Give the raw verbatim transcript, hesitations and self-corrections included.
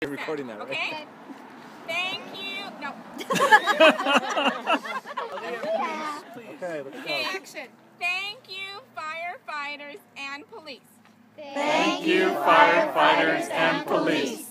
You're recording that, right? Okay? Thank you. No. Okay, let's Okay, go. action. Thank you, firefighters and police. Thank you, firefighters and police.